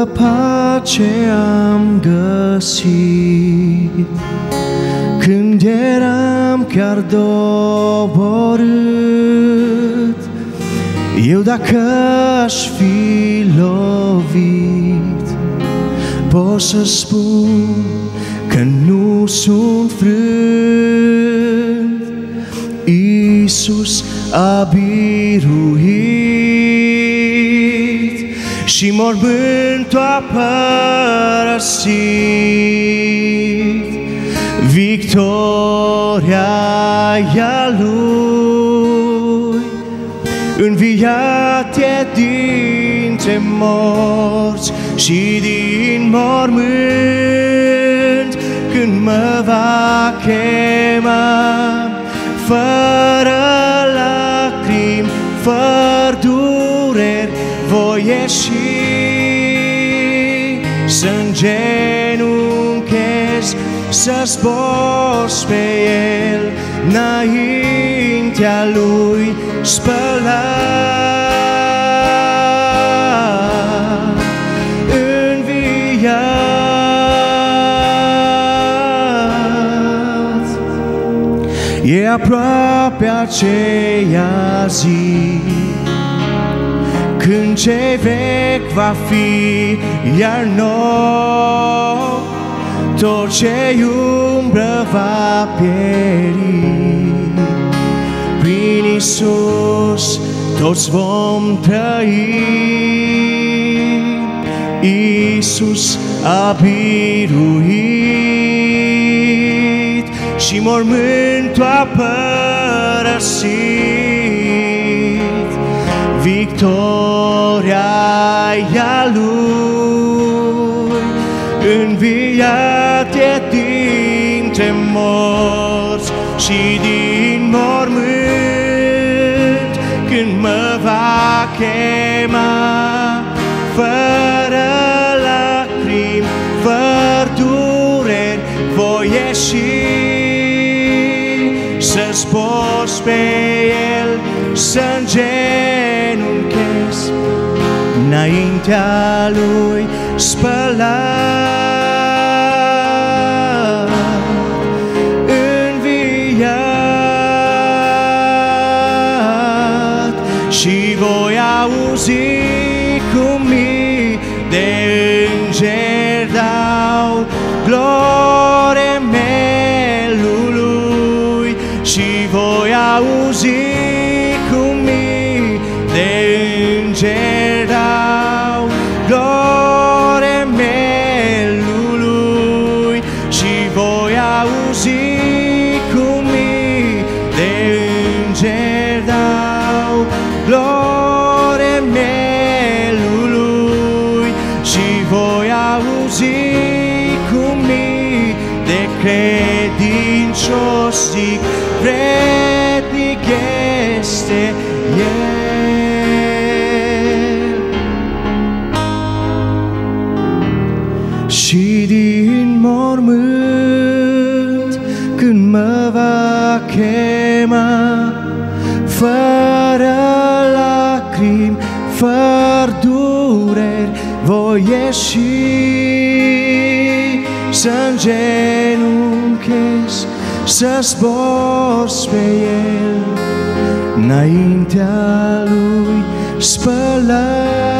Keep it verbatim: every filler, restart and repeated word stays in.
Câtă pace am găsit când eram chiar doborât. Eu dacă aș fi lovit, pot să spun că nu sunt frânt. Iisus a biruit și mormântul a părăsit. Victoria e a Lui, înviat e dintre morți și din mormânt. Când mă va chema, fără lacrimi, fără dureri, voi ieși să-mi genunchez, să zbos pe El înaintea Lui spălat, înviat. E aproape aceea zi când ce vechi va fi iar nou, tot ce-i umbră va pieri. Prin Iisus toți vom trăi. Iisus a biruit și mormântul a părăsit. Victoria e a Lui, înviat e dintre morți și din mormânt. Când mă va chema, fără lacrimi, fără dureri, voi ieși să zbos pe El, să-mi genunchez înaintea Lui spălat, înviat. Și voi auzi cum mii de îngeri dau glorie melului. Și voi auzi cum mii de îngeri dau glorie melului. Și voi auzi cum mii de îngeri dau glorie melului. Și voi auzi cum mii de credincioși zic, vrednic este El. Și din mormânt când mă va chema, fără lacrimi, fără dureri, voi ieși să-mi genunchez, să zbos pe El înaintea Lui spălat.